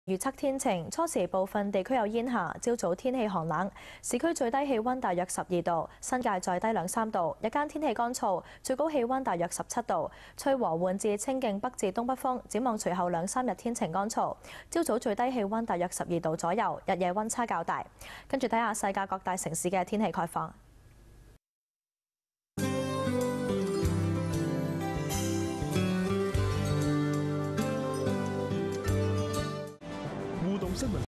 預測天晴，初時部分地區有煙霞，朝早天氣寒冷，市區最低氣溫大約12度，新界再低2-3度。日間天氣乾燥，最高氣溫大約17度，吹和緩至清勁北至東北風。展望隨後2-3日天晴乾燥，朝早最低氣溫大約12度左右，日夜溫差較大。跟住睇下世界各大城市嘅天氣概況。